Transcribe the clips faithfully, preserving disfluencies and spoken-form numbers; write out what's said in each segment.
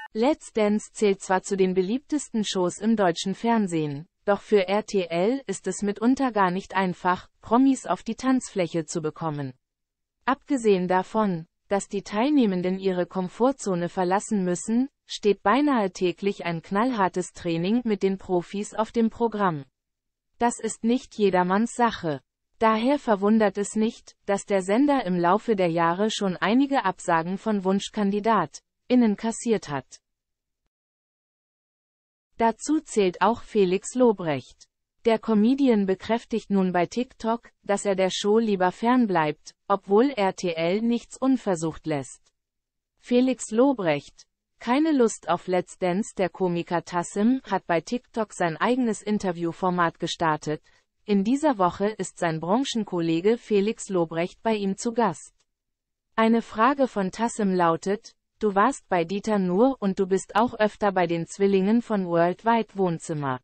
Let's Dance zählt zwar zu den beliebtesten Shows im deutschen Fernsehen, doch für R T L ist es mitunter gar nicht einfach, Promis auf die Tanzfläche zu bekommen. Abgesehen davon, dass die Teilnehmenden ihre Komfortzone verlassen müssen, steht beinahe täglich ein knallhartes Training mit den Profis auf dem Programm. Das ist nicht jedermanns Sache. Daher verwundert es nicht, dass der Sender im Laufe der Jahre schon einige Absagen von WunschkandidatInnen kassiert hat. Dazu zählt auch Felix Lobrecht. Der Comedian bekräftigt nun bei TikTok, dass er der Show lieber fernbleibt, obwohl R T L nichts unversucht lässt. Felix Lobrecht, keine Lust auf Let's Dance. Der Komiker Tassim hat bei TikTok sein eigenes Interviewformat gestartet. In dieser Woche ist sein Branchenkollege Felix Lobrecht bei ihm zu Gast. Eine Frage von Tassim lautet: Du warst bei Dieter Nuhr und du bist auch öfter bei den Zwillingen von Worldwide Wohnzimmer.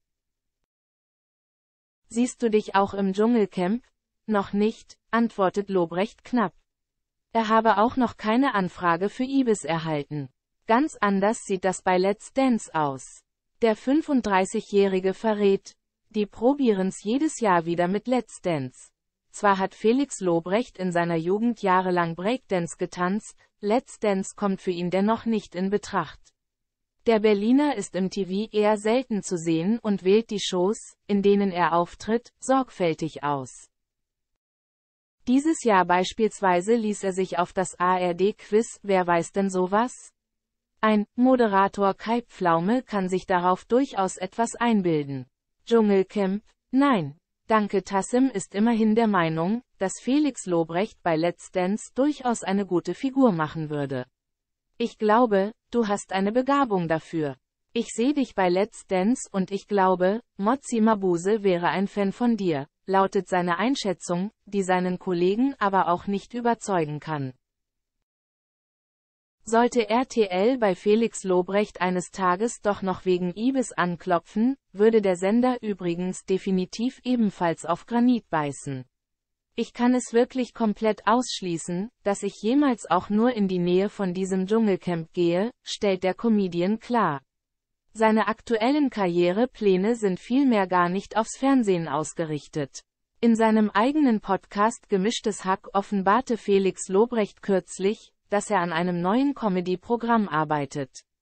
Siehst du dich auch im Dschungelcamp? Noch nicht, antwortet Lobrecht knapp. Er habe auch noch keine Anfrage für Ibis erhalten. Ganz anders sieht das bei Let's Dance aus. Der fünfunddreißigjährige verrät: Die probieren's jedes Jahr wieder mit Let's Dance. Zwar hat Felix Lobrecht in seiner Jugend jahrelang Breakdance getanzt, Let's Dance kommt für ihn dennoch nicht in Betracht. Der Berliner ist im T V eher selten zu sehen und wählt die Shows, in denen er auftritt, sorgfältig aus. Dieses Jahr beispielsweise ließ er sich auf das A R D-Quiz Wer weiß denn sowas? Ein Moderator Kai Pflaume kann sich darauf durchaus etwas einbilden. Dschungelcamp? Nein. Danke. Tassim ist immerhin der Meinung, dass Felix Lobrecht bei Let's Dance durchaus eine gute Figur machen würde. Ich glaube, du hast eine Begabung dafür. Ich sehe dich bei Let's Dance und ich glaube, Motsi Mabuse wäre ein Fan von dir, lautet seine Einschätzung, die seinen Kollegen aber auch nicht überzeugen kann. Sollte R T L bei Felix Lobrecht eines Tages doch noch wegen Ibis anklopfen, würde der Sender übrigens definitiv ebenfalls auf Granit beißen. Ich kann es wirklich komplett ausschließen, dass ich jemals auch nur in die Nähe von diesem Dschungelcamp gehe, stellt der Comedian klar. Seine aktuellen Karrierepläne sind vielmehr gar nicht aufs Fernsehen ausgerichtet. In seinem eigenen Podcast Gemischtes Hack offenbarte Felix Lobrecht kürzlich, dass er an einem neuen Comedy-Programm arbeitet.